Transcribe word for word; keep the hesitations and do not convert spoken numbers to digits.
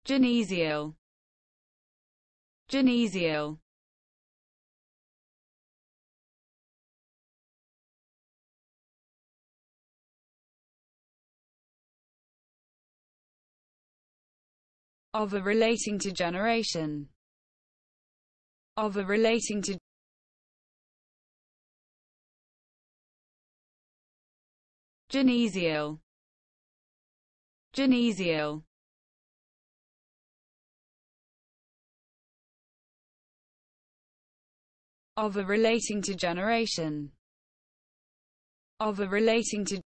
Genesial, Genesial. Of a relating to generation. Of a relating to. Genesial, Genesial. Of a relating to generation. Of a relating to.